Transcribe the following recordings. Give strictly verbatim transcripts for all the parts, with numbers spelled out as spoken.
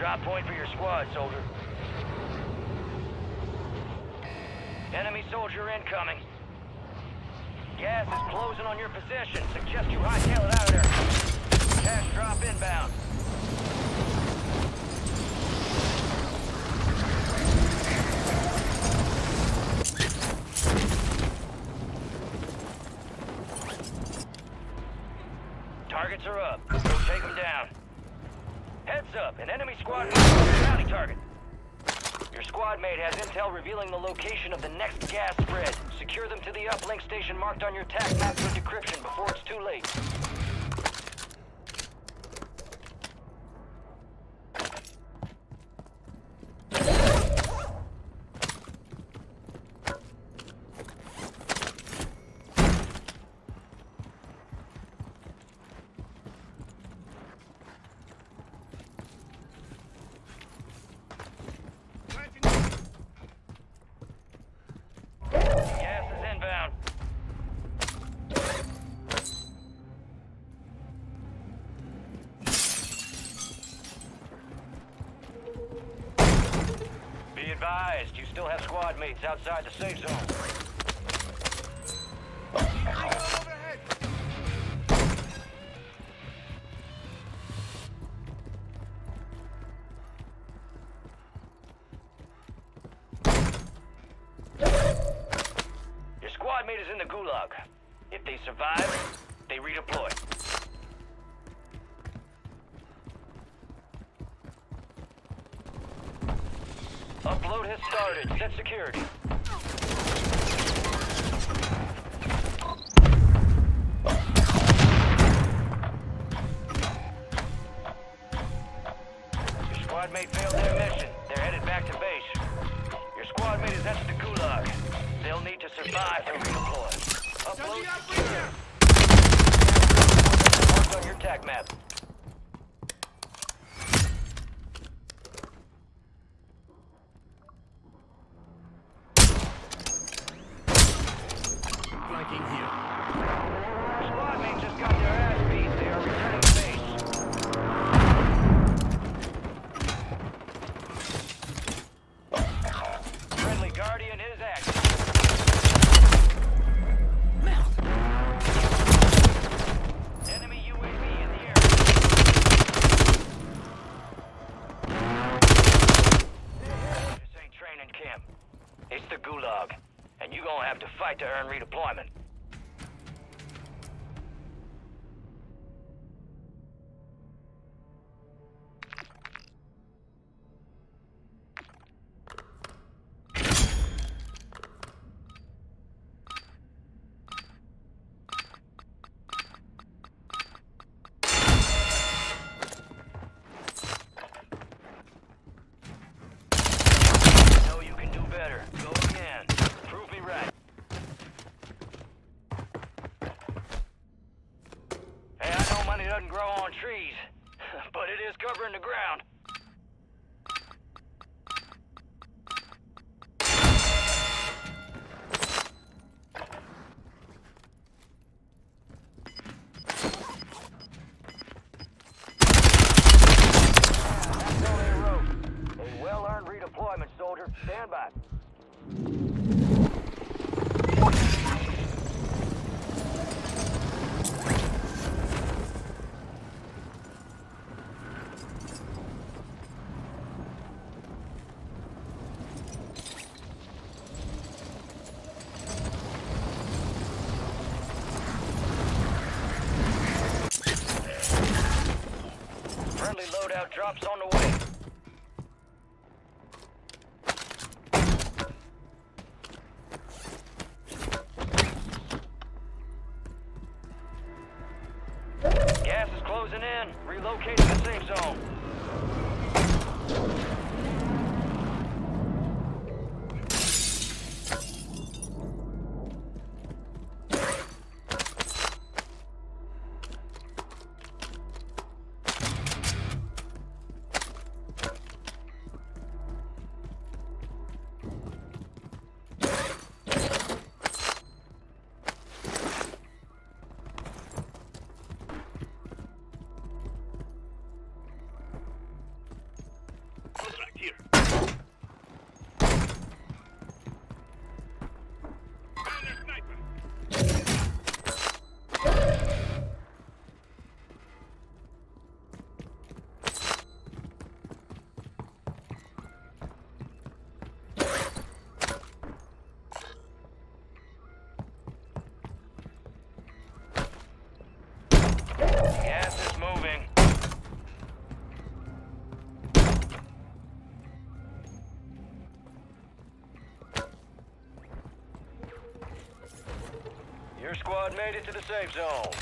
Drop point for your squad, soldier. Enemy soldier incoming. Gas is closing on your position. Suggest you hightail it out of there. Cash drop inbound. Targets are up. Go take them down. Heads up, an enemy squad mate on your bounty target. Your squad mate has intel revealing the location of the next gas spread. Secure them to the uplink station marked on your tac map for decryption before it's too late. Advised, you still have squad mates outside the safe zone. Your squad mate is in the gulag. If they survive, they redeploy. Upload has started. Set security. Your squad mate failed their mission. They're headed back to base. Your squad mate is entered the gulag. They'll need to survive to redeploy. Upload secure. Marked on your tac map. Flanking here. Squad mates just got their ass beat. They are returning to base. Friendly Guardian is active. Enemy U A V in the air. This ain't training camp. It's the gulag. And you're gonna have to fight to earn redeployment. Know you can do better. Go again. Prove me right. Hey, I know money doesn't grow on trees, but it is covering the ground. That's all they wrote. A well-earned redeployment, soldier. Stand by. Friendly loadout drops on the way. Gas is closing in. Relocating the safe zone. squad made it to the safe zone.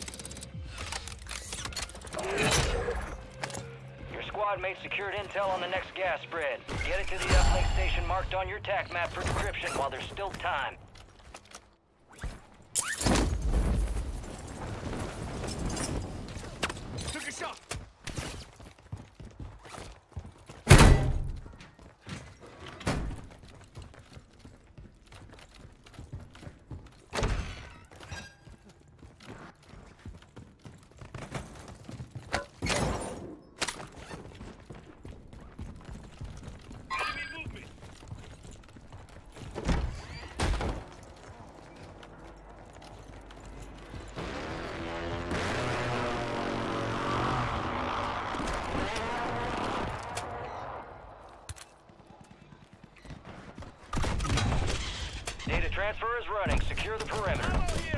Your squad mate secured intel on the next gas spread. Get it to the uplink station marked on your tac map for decryption while there's still time. Took a shot. Data transfer is running. Secure the perimeter. Ammo here.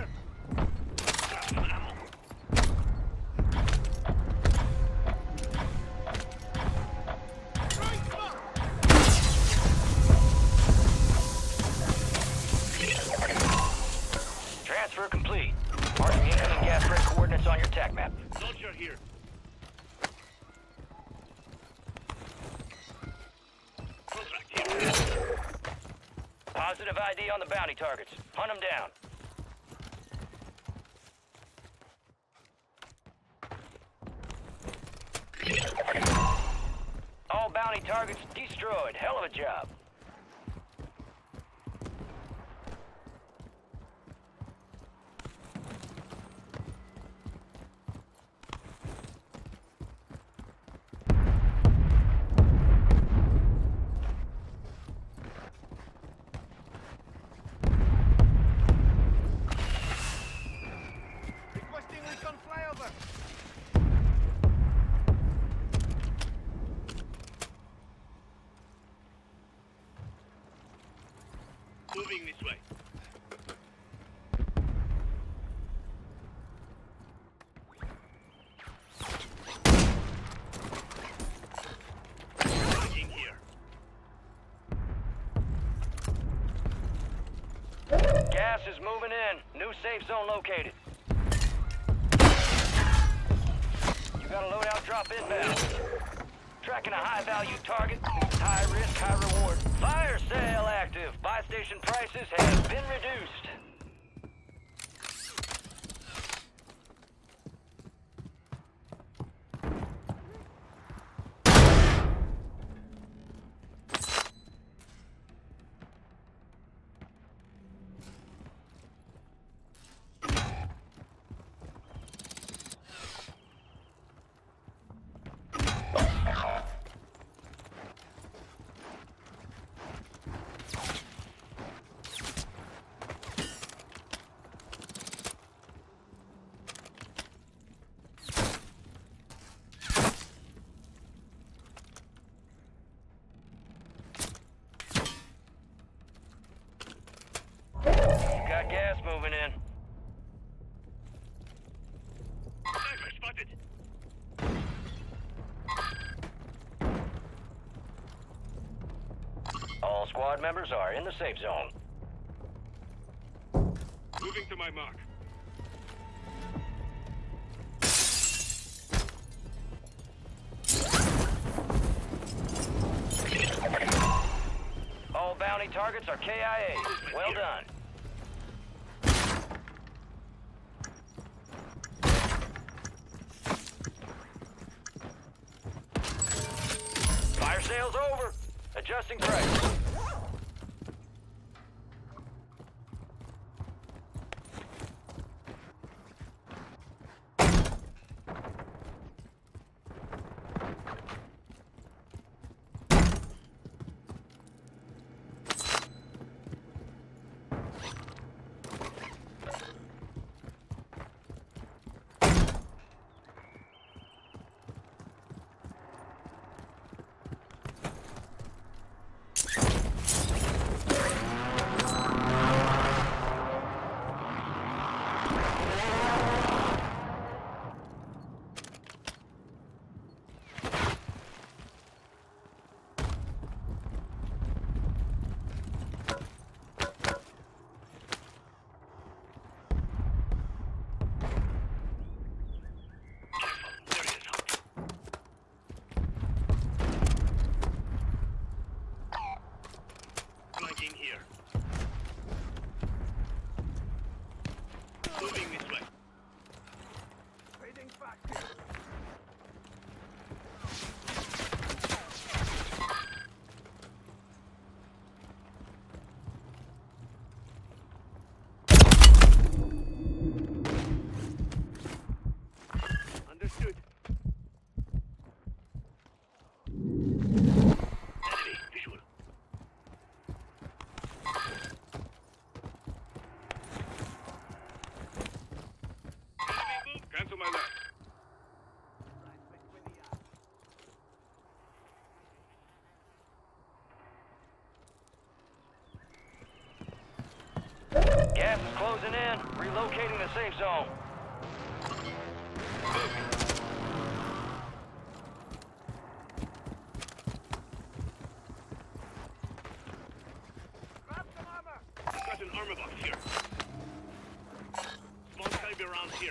Transfer complete. Marking incoming gas spread coordinates on your tac map. Soldier here. Positive I D on the bounty targets. Hunt them down. All bounty targets destroyed. Hell of a job. Requesting recon flyover. Moving this way. Charging here. Gas is moving in. New safe zone located. You got a loadout drop inbound. Tracking a high-value target. High risk, high reward. Fire sale active. Buy station prices have been reduced. Got gas moving in. Sniper spotted. All squad members are in the safe zone. Moving to my mark. All bounty targets are K I A. Well done. Fire sale's over. Adjusting price. Gas is closing in. Relocating the safe zone. Got an armor box here. Small caliber rounds here.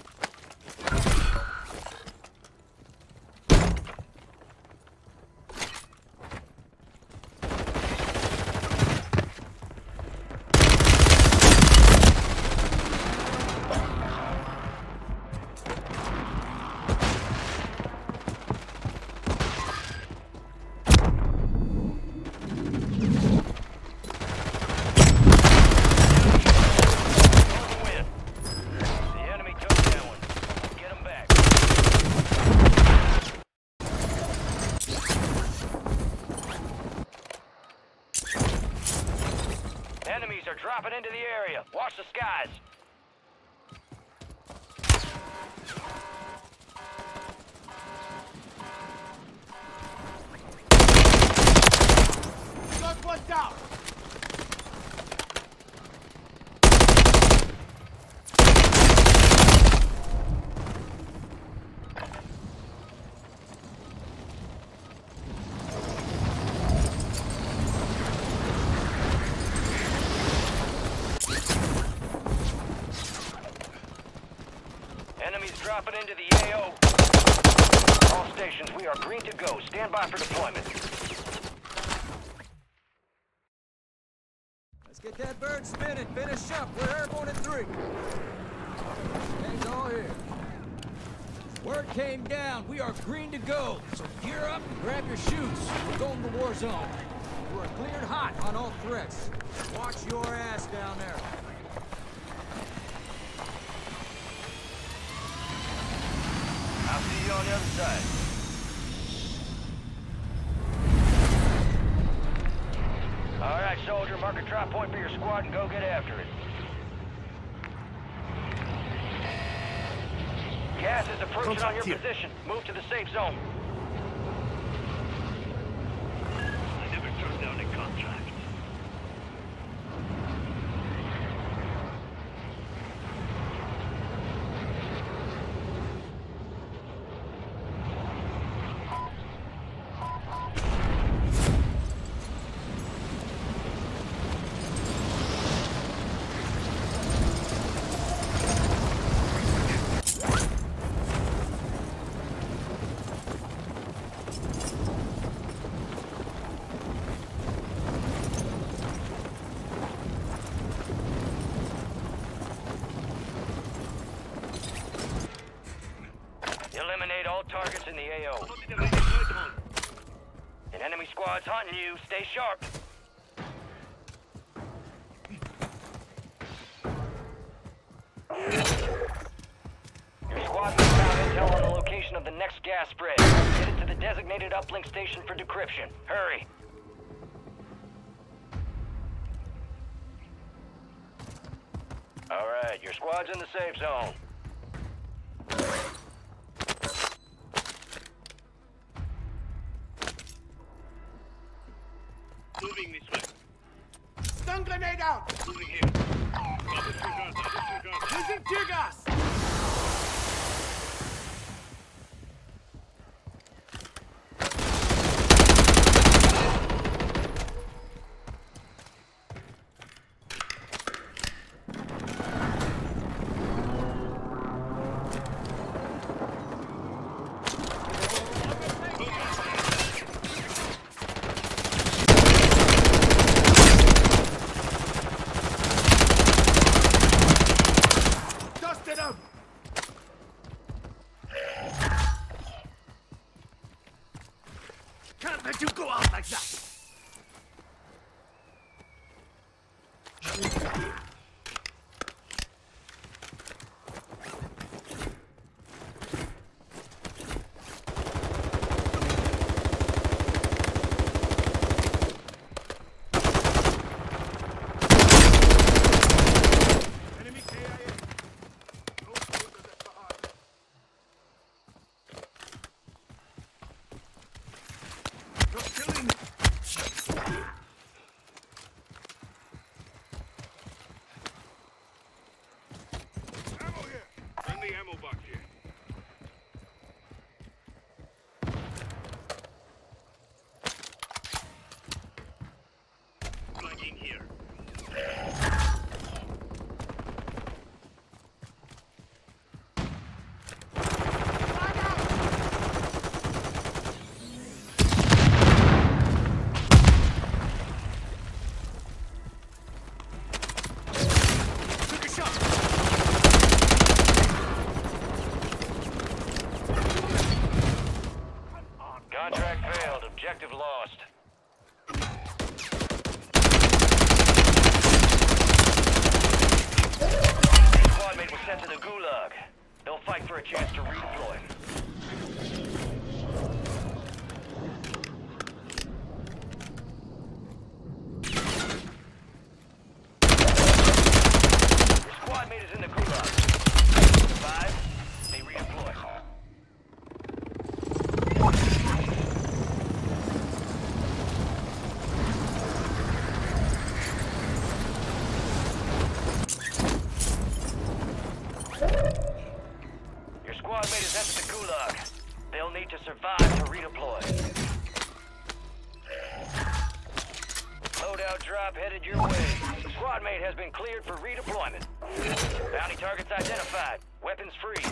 Enemies are dropping into the area. Watch the skies. Got one down. Enemies dropping into the A O. All stations, we are green to go. Stand by for deployment. Let's get that bird spinning. Finish up. We're airborne in three. Gang's all here. Word came down. We are green to go. So gear up and grab your shoes. We're going to Warzone. We're cleared hot on all threats. Watch your ass down there. I'll see you on the other side. All right, soldier, mark a drop point for your squad and go get after it. Gas is approaching on your position. Move to the safe zone. I never turned down a contract. Eliminate all targets in the A O. An enemy squad's hunting you. Stay sharp. Your squad has found intel on the location of the next gas spread. Get it to the designated uplink station for decryption. Hurry. All right, your squad's in the safe zone. Moving this way. Stun grenade out! Moving here. Double trigger, double trigger. Using tear gas! Can't let you go out like that! Enemy K I A. No soldiers left behind. You're killing! for a chance to redeploy. Your squad mate is in the gulag. Five, they redeploy. Your squad mate has entered the gulag. They'll need to survive to redeploy. Loadout drop headed your way. Squad mate has been cleared for redeployment. Bounty targets identified. Weapons free.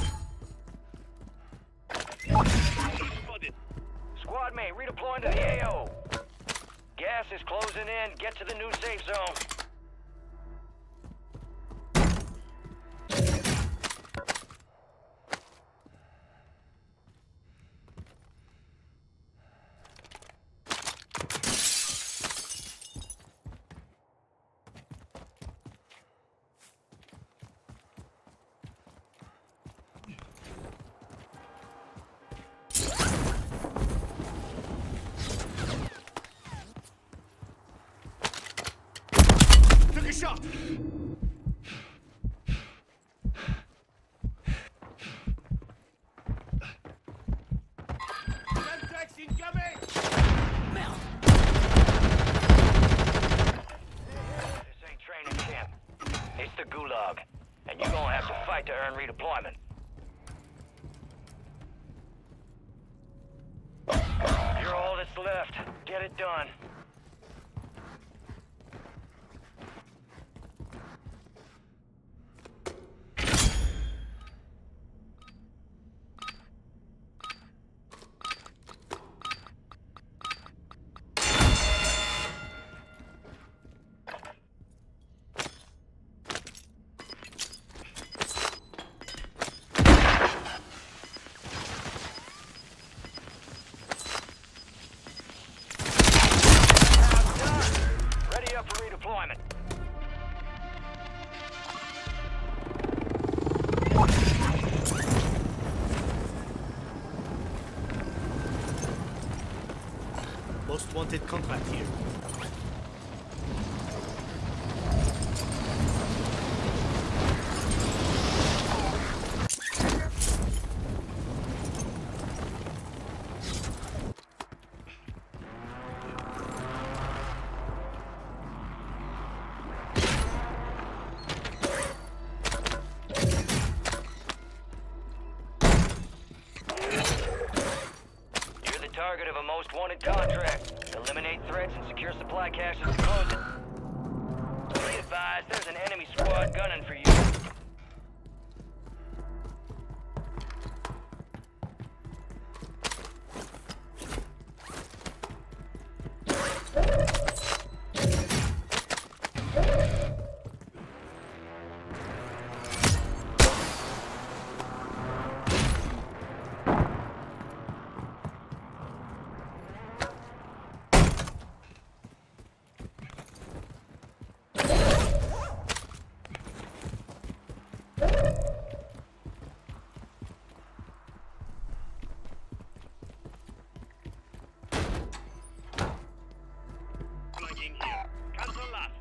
Spotted. Squad mate redeploying to the A O. Gas is closing in. Get to the new safe zone. Took a shot. Semtex incoming. This ain't training camp. It's the gulag. And you're gonna have to fight to earn redeployment. You're all that's left. Get it done. Ready up for redeployment. Most wanted contract here. You're the target of a most wanted contract. Eliminate threats and secure supply caches to close it. Be advised, there's an enemy squad gunning for you. Plugging here. Cancel last.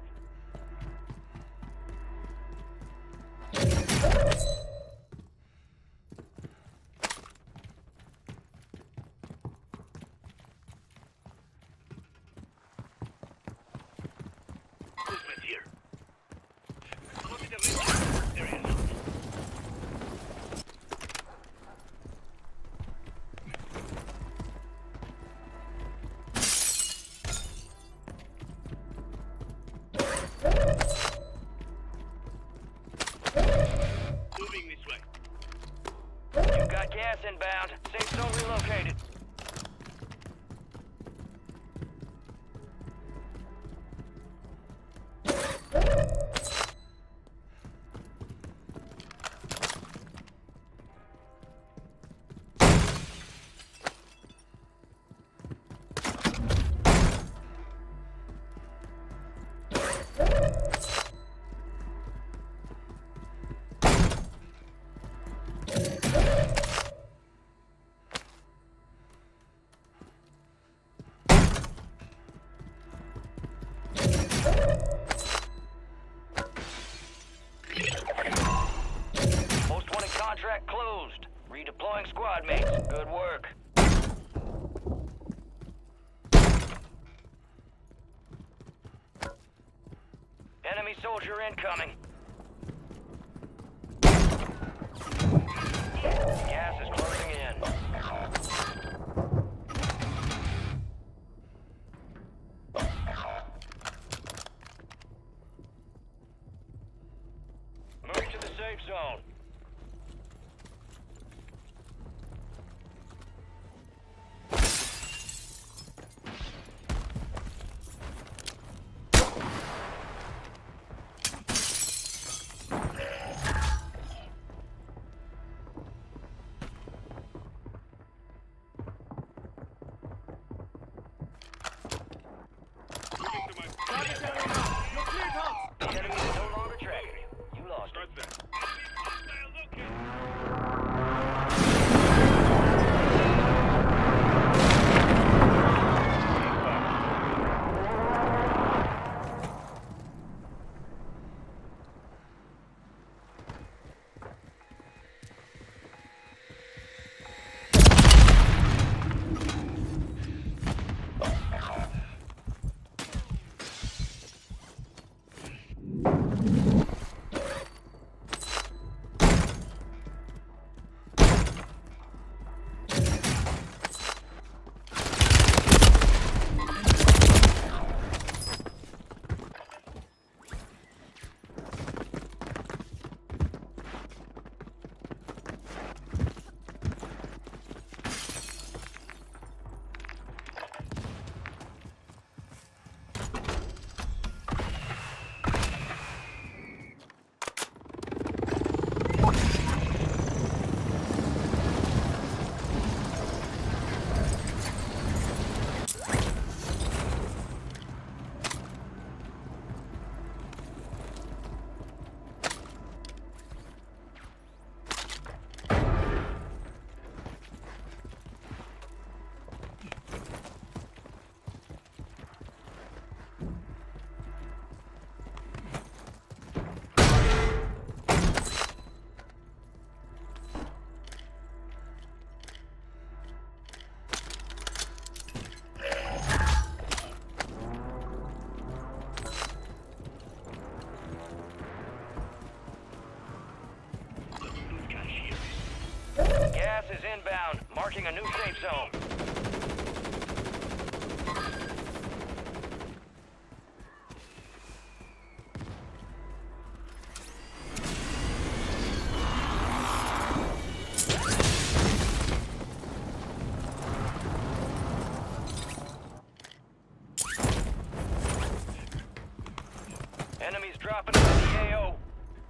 Movement here. Spotted a ridge. There he is. Moving this way. You've got gas inbound. Safe zone relocated. Contract closed. Redeploying squad mates. Good work. Enemy soldier incoming. Gas is closing in. Move to the safe zone. Target area now. You're cleared hot. The enemy is no longer tracking you. You lost Start it. there. Hostile located. Gas is inbound, marking a new safe zone. Enemies dropping into the A O.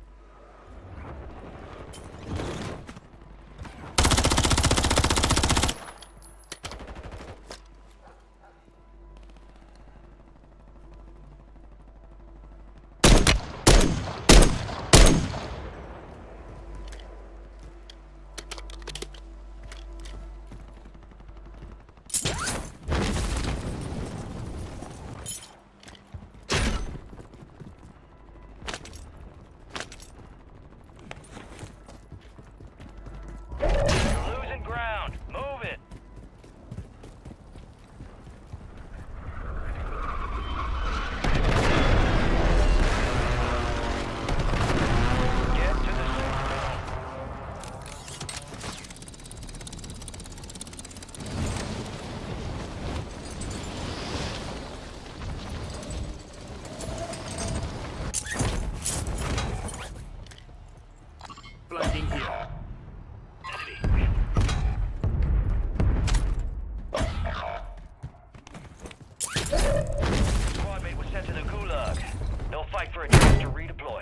You're losing ground. Move it. Get to the safe zone. Flanking here. Squad mate was sent to the gulag. They'll fight for a chance to redeploy.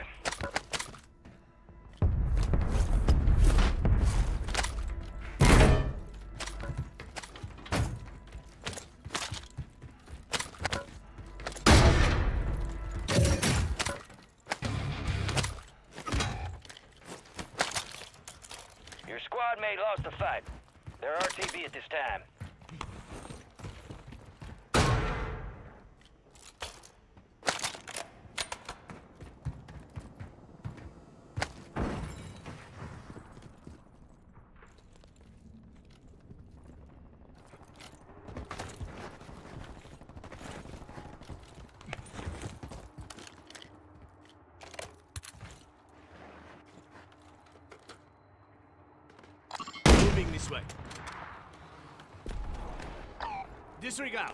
Your squad mate lost the fight. They're R T B at this time. this way. Disregard.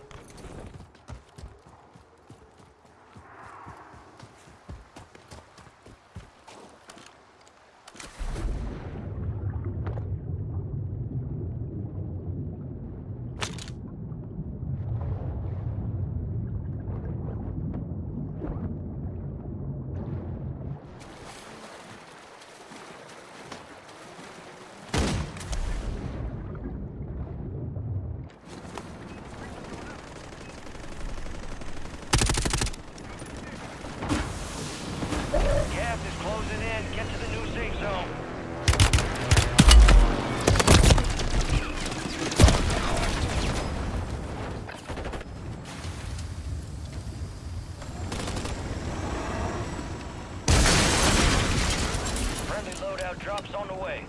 Gas is closing in. Get to the new safe zone. Friendly loadout drops on the way.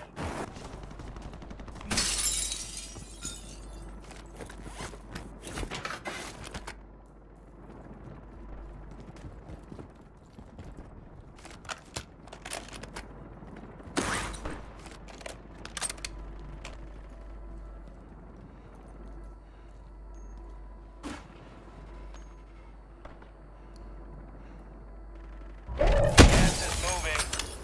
Gas is moving.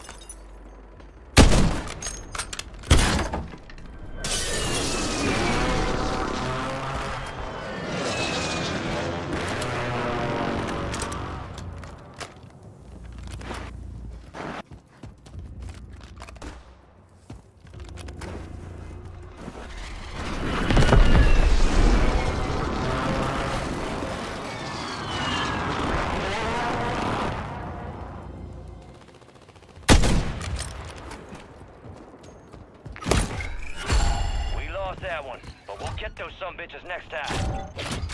We lost that one, but we'll get those sumbitches next time.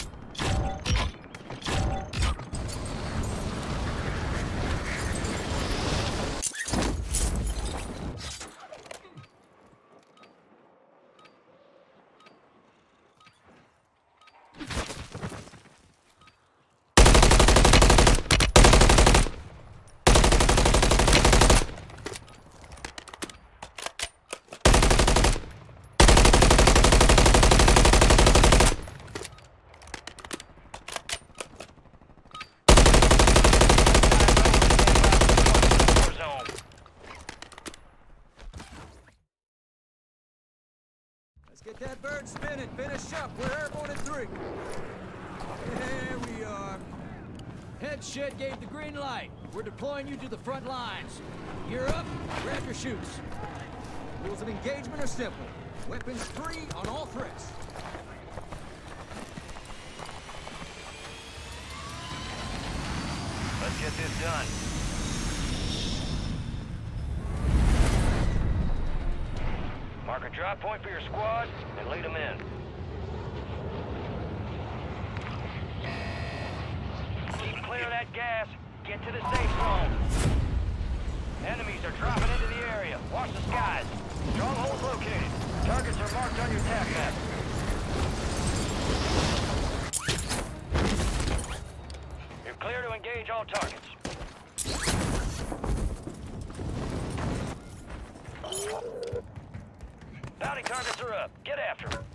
Warzone. Let's get that bird spinning. Finish up. We're airborne in three. There we are. Head shed gave the green light. We're deploying you to the front lines. You're up. Grab your shoots. Rules of engagement are simple. Weapons free on all threats. Let's get this done. Mark a drop point for your squad and lead them in. Keep clear of that gas. Get to the safe zone. Enemies are dropping into the area. Watch the skies. Strongholds located. Targets are marked on your tap map. You're clear to engage all targets. Bounty targets are up. Get after them.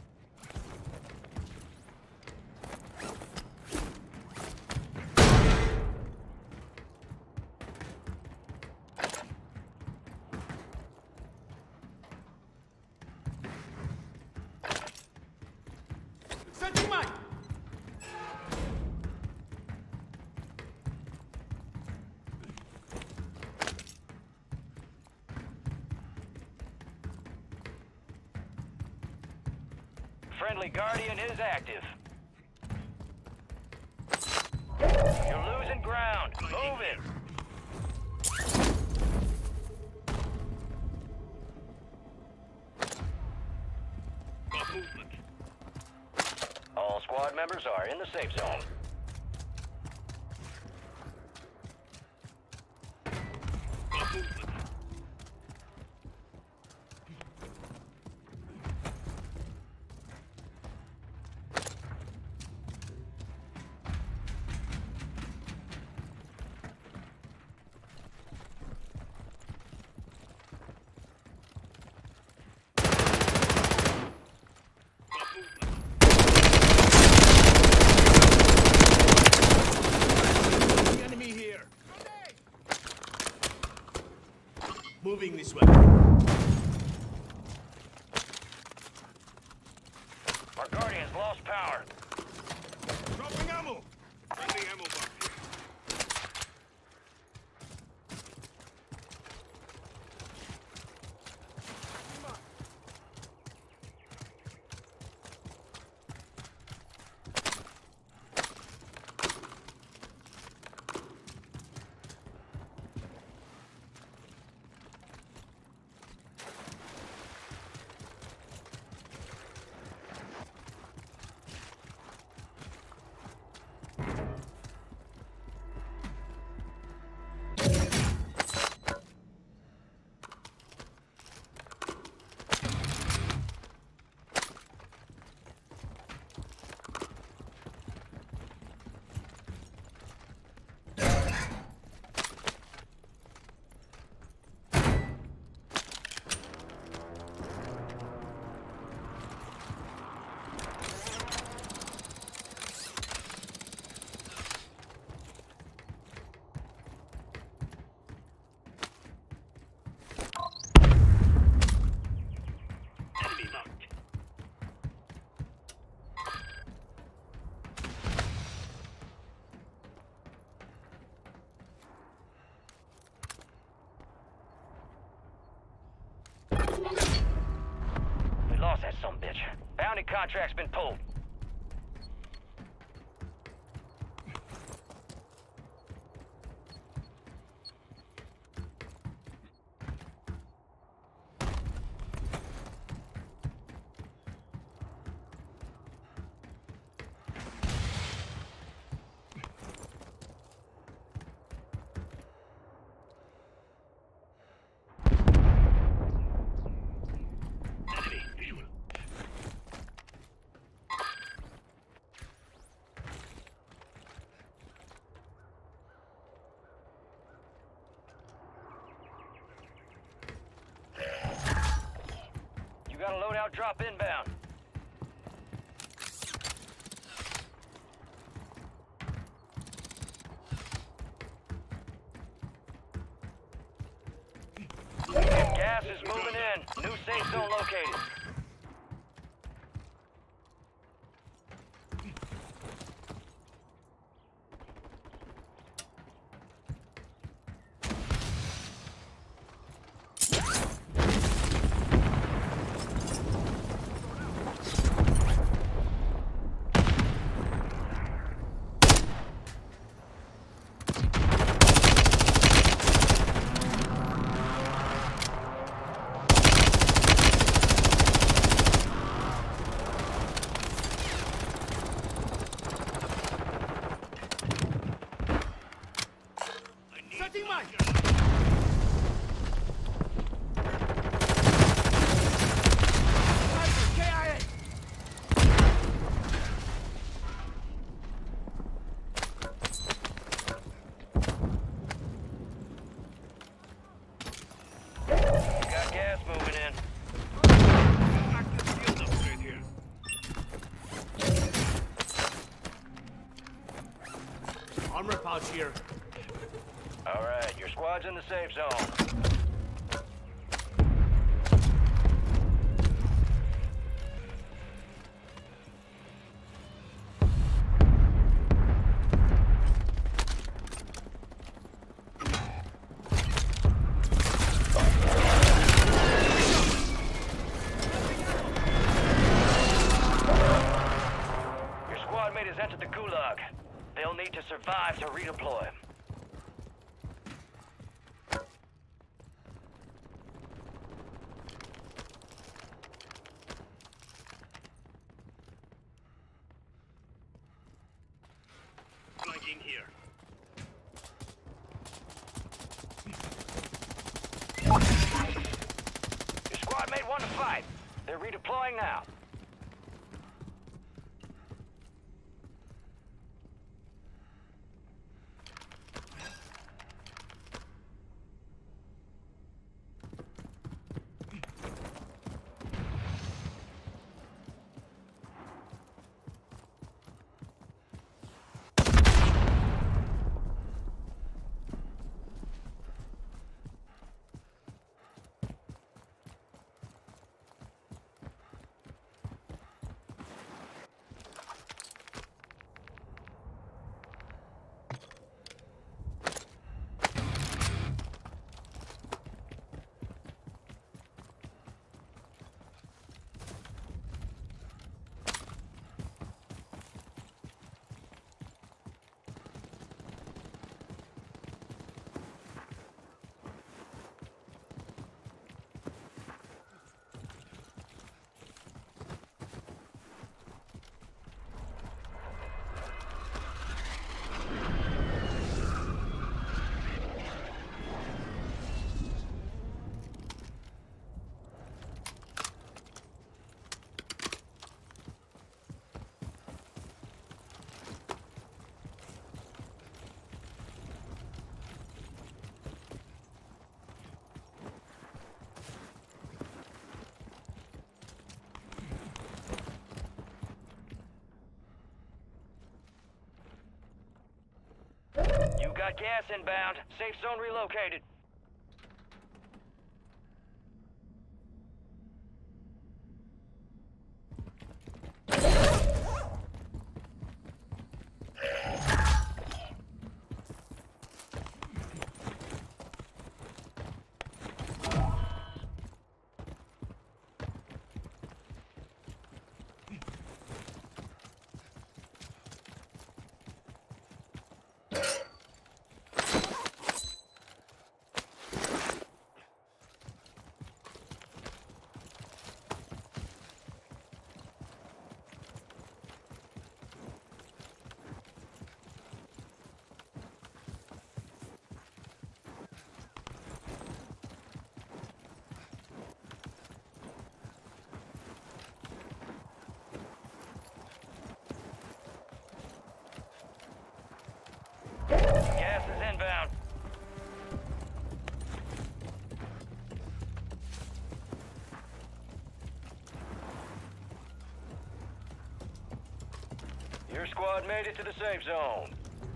Set your mind. Friendly Guardian is active. You're losing ground. Move it. Got movement. All squad members are in the safe zone. Got movement. lost power. Dropping ammo. Friendly ammo box here. Enemy marked. We lost that sumbitch. Bounty contract's been pulled. Enemy visual. You got a loadout drop inbound. Gas is moving in. New safe zone located. Setting mine. K I A. Got gas moving in. Active field upgrade here. Armor pouch here. All right, your squad's in the safe zone. Your squad mate has entered the gulag. They'll need to survive to redeploy. Flanking here. Your squad mate won the fight. They're redeploying now. got gas inbound. Safe zone relocated. Gas is inbound. Your squad made it to the safe zone.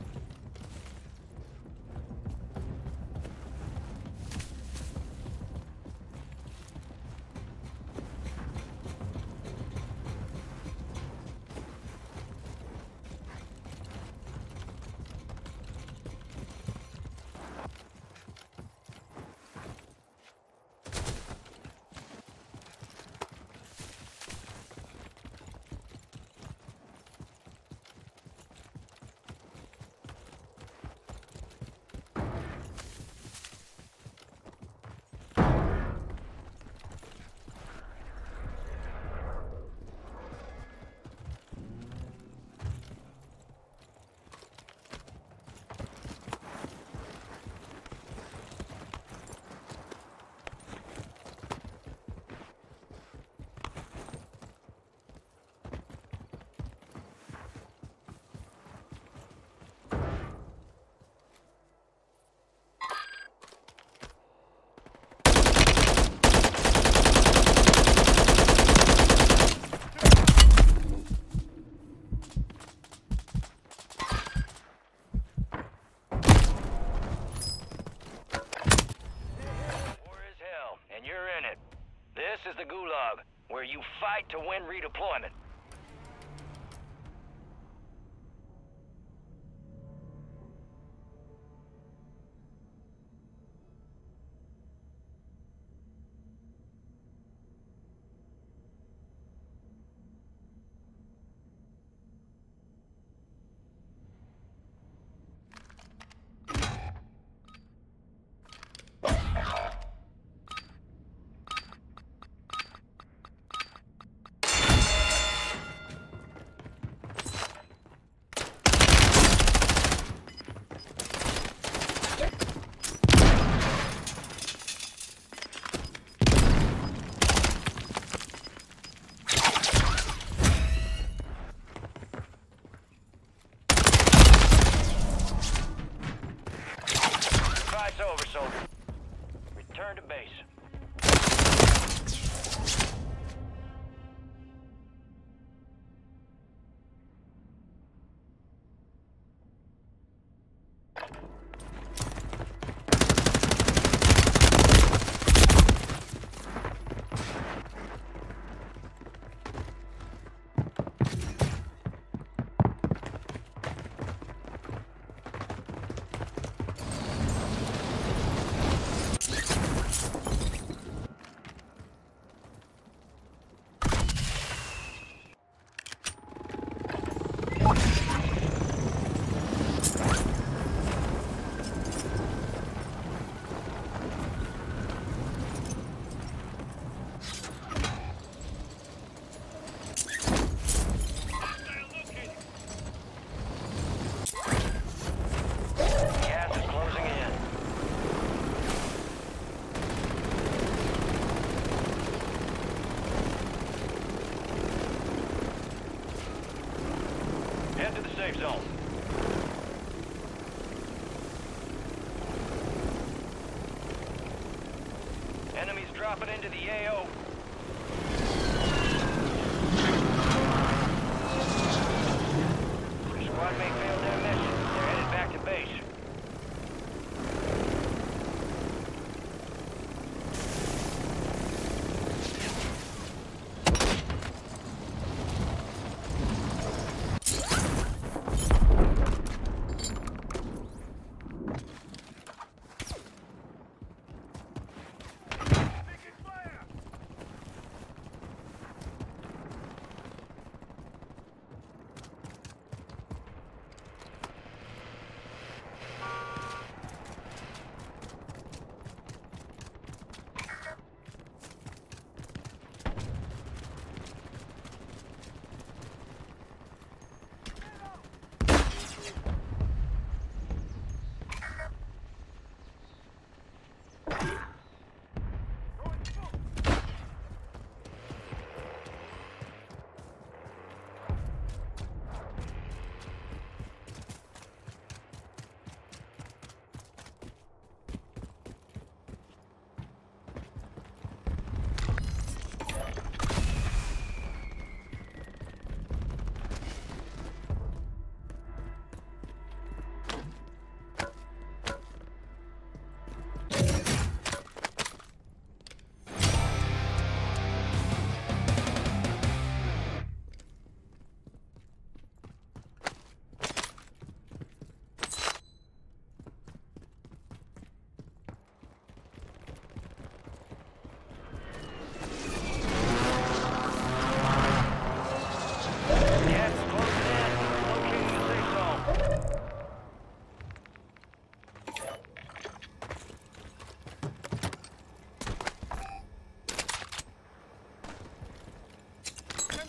This is the Gulag, where you fight to win redeployment. Fight's over, soldier. Return to base. Head to the safe zone. Enemies dropping into the A O. Your squad mate failed their mission. They're headed back to base.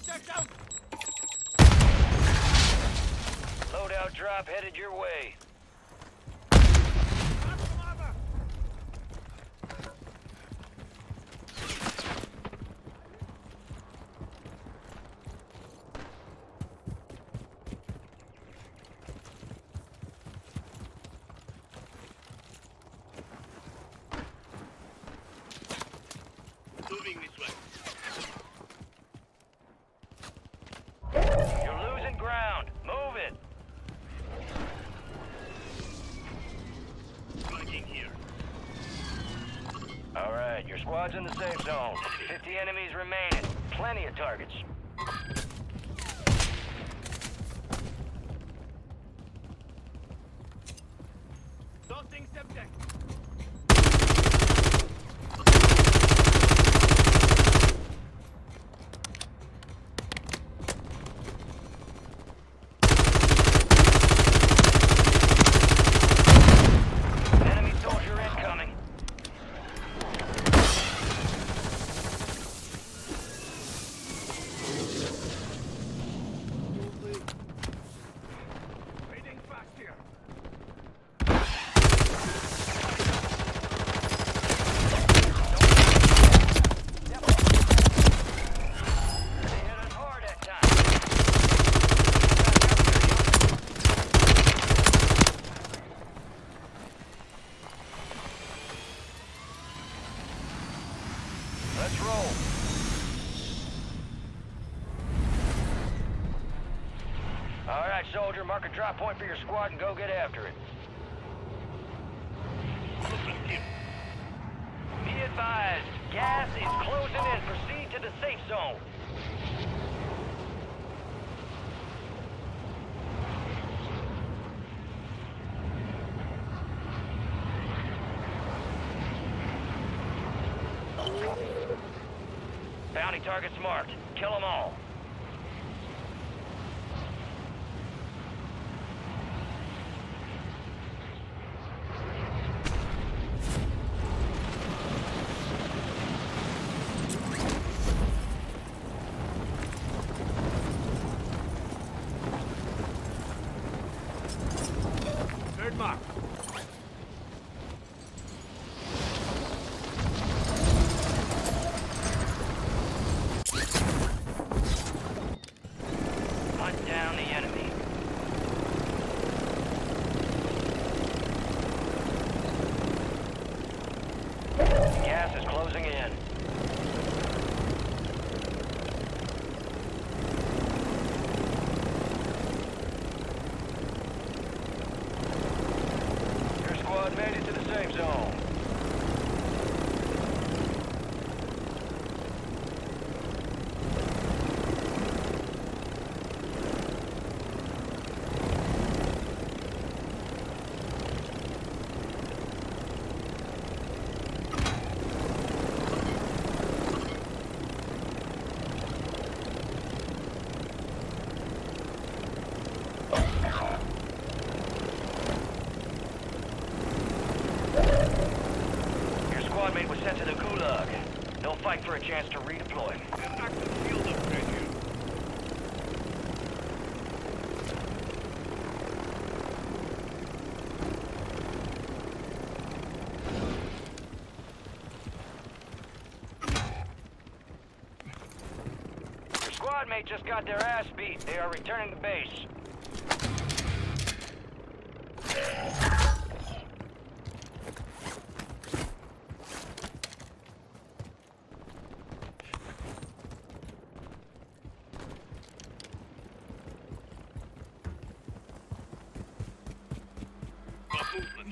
Contact out! Loadout drop headed your way. Grab some armor! Moving this way. You're losing ground. Move it. Flanking here. All right, your squad's in the safe zone. fifty enemies remaining. Plenty of targets. Tossing septic! Enemy soldier incoming. Fading fast here! They hit us hard that time. Let's roll. All right, soldier, mark a drop point for your squad and go get after it. Movement here. Be advised, gas is closing in. Proceed to the safe zone. Bounty targets marked. Kill them all. Third mark. Hunt down the enemy. Gas is closing in. Your squad made it to the safe zone. Your squad mate was sent to the gulag. They'll fight for a chance to redeploy. An active field upgrade here. Your squad mate just got their ass beat. They are returning to base. Got movement.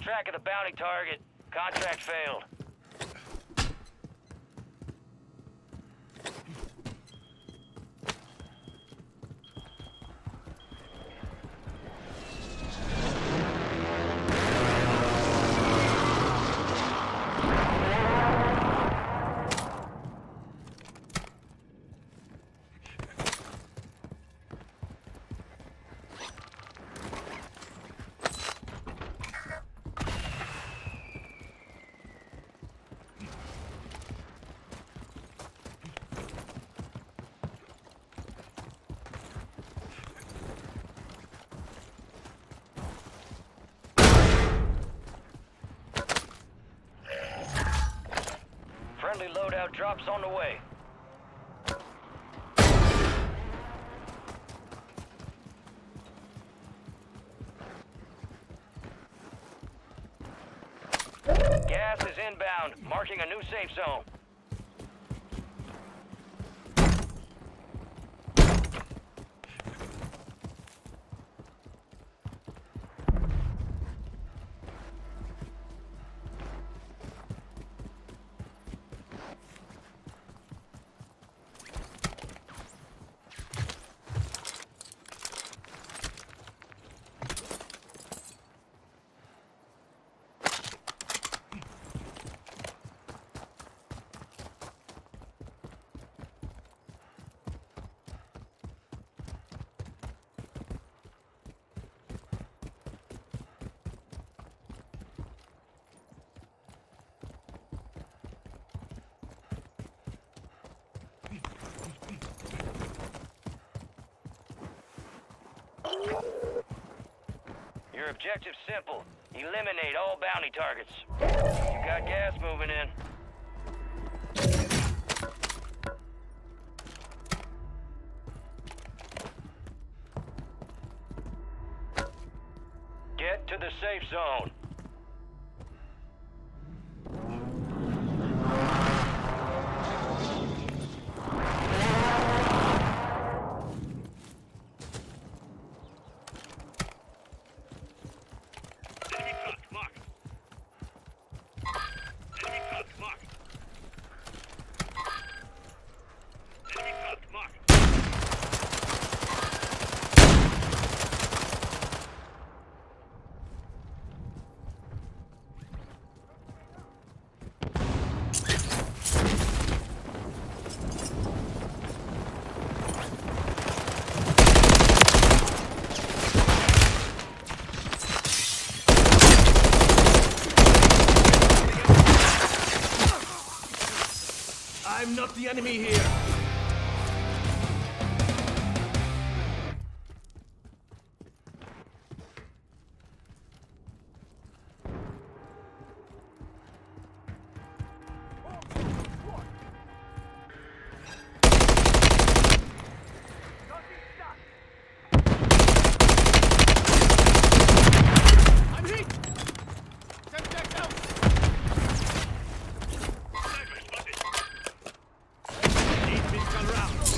track of the bounty target. Contract failed. Friendly loadout drops on the way. Gas is inbound, marking a new safe zone. Your objective's simple. Eliminate all bounty targets. You got gas moving in. Get to the safe zone. I'm not the enemy here. I'm hit! Send Jack out! Need pistol rounds.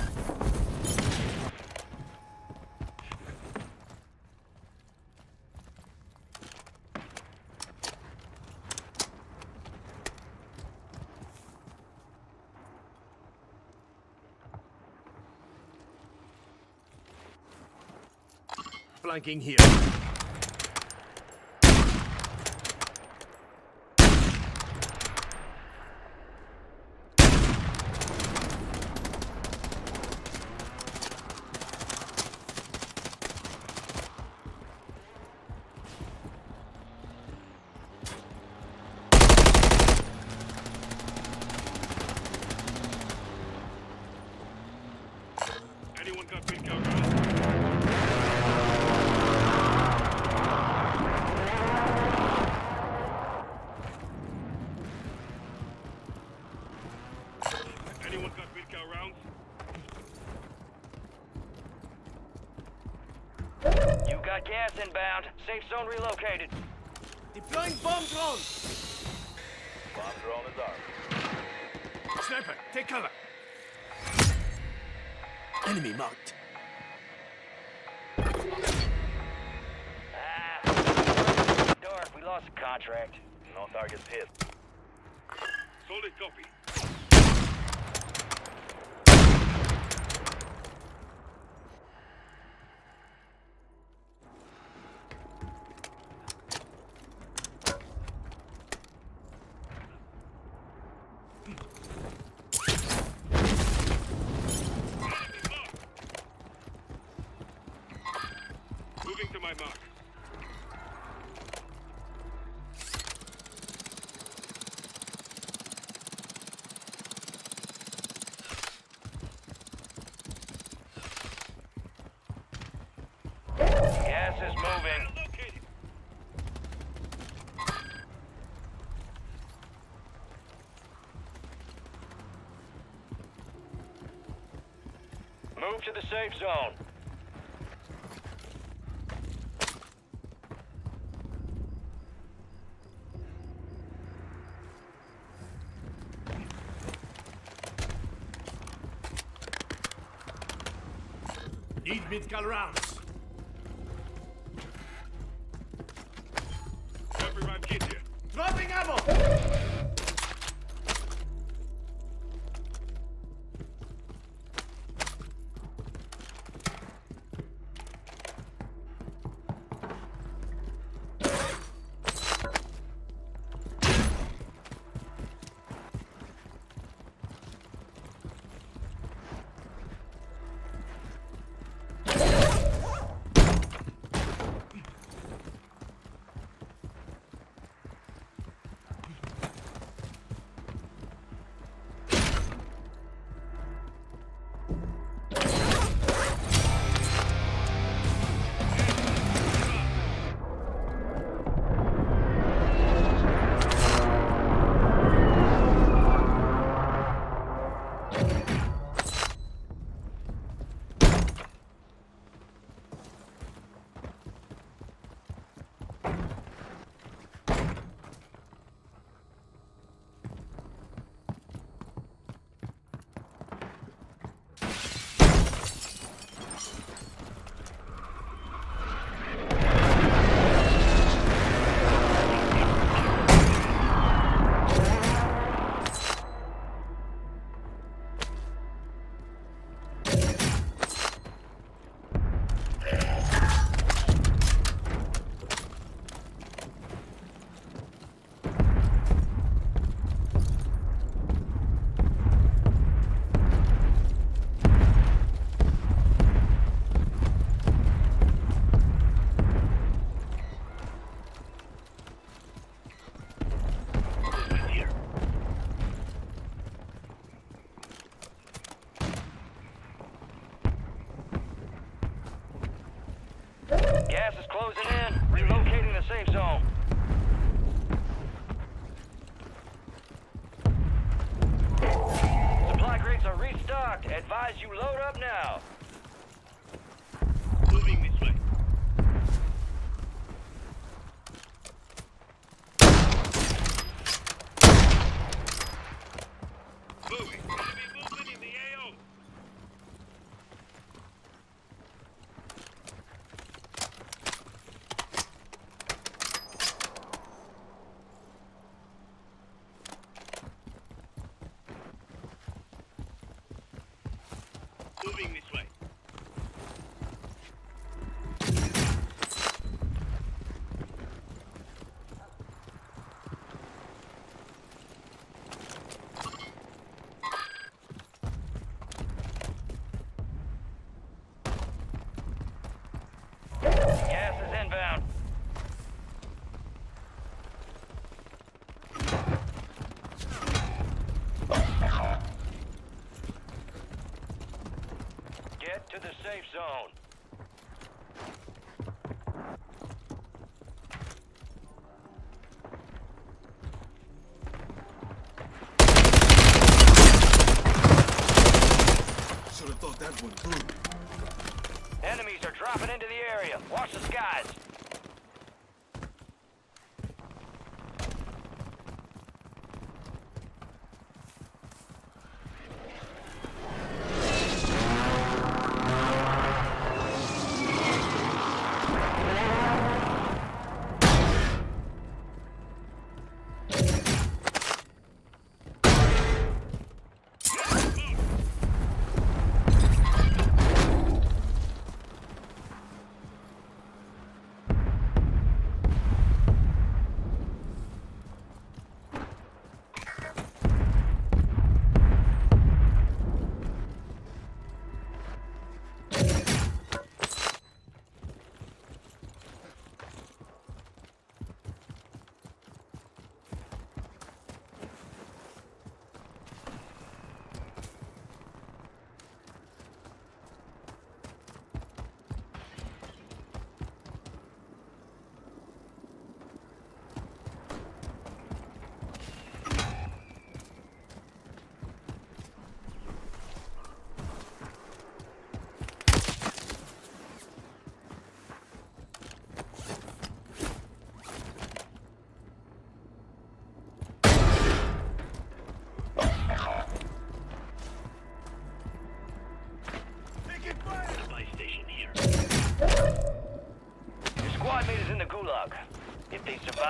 Flanking here. Anyone got big gun rounds? Anyone got big gun rounds? You got gas inbound. Safe zone relocated. Deploying bomb drone. Bomb drone is armed. Sniper, take cover. Enemy marked. Ah, dark. We lost contract. No targets hit. Solid copy. Moving to my mark. Gas is moving. Located. Move to the safe zone. Need mid-cal rounds. Everyone get here. Dropping ammo! Gas is closing in. Relocating the safe zone. Supply crates are restocked. Advise you load up now. Moving this way. Moving. Enemy movement in the A O. Moving this way. Gas is inbound. Get to the safe zone. Should have thought that one through. Enemies are dropping into the area. Watch the skies.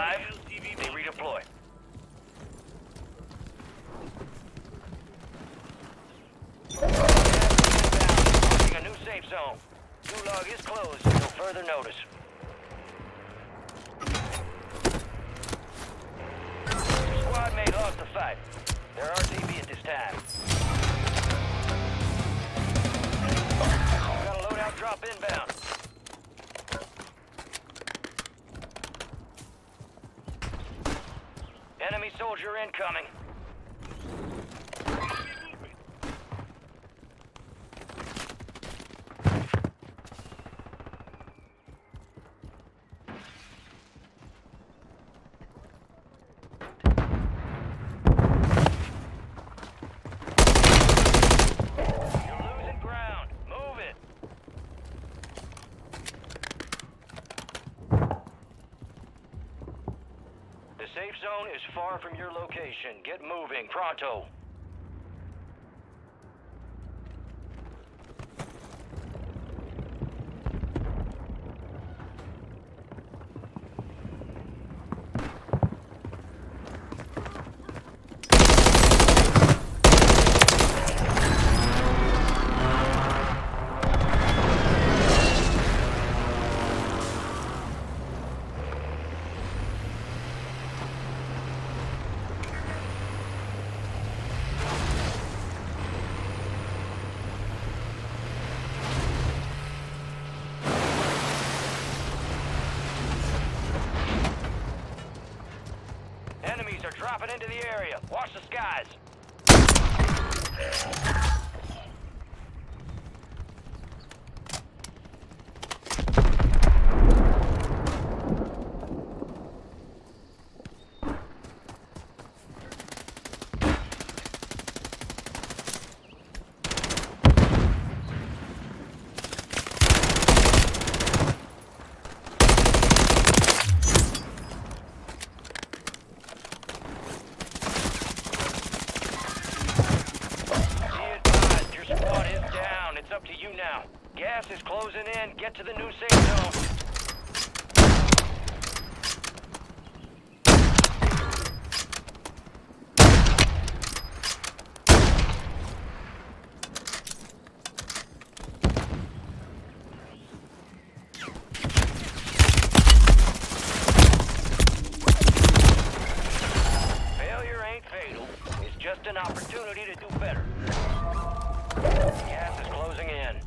five, they redeploy. Marking a new safe zone. Gulag is closed until further notice. Your squad mate lost the fight. They're R T B at this time. Got a loadout drop inbound. Enemy soldier incoming. Safe zone is far from your location. Get moving, pronto. Enemies are dropping into the area. Watch the skies. Up to you now. Gas is closing in. Get to the new safe zone. Failure ain't fatal. It's just an opportunity to do better. Gas is closing in.